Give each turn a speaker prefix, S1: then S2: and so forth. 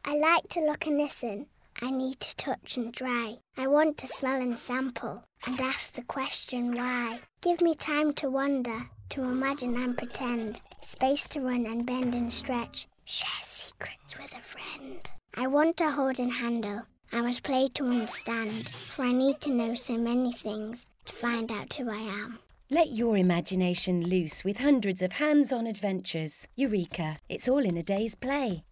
S1: I like to look and listen. I need to touch and try. I want to smell and sample and ask the question why. Give me time to wonder, to imagine and pretend. Space to run and bend and stretch. Share secrets with a friend. I want to hold and handle. I must play to understand, for I need to know so many things to find out who I am.
S2: Let your imagination loose with hundreds of hands-on adventures. Eureka, it's all in a day's play.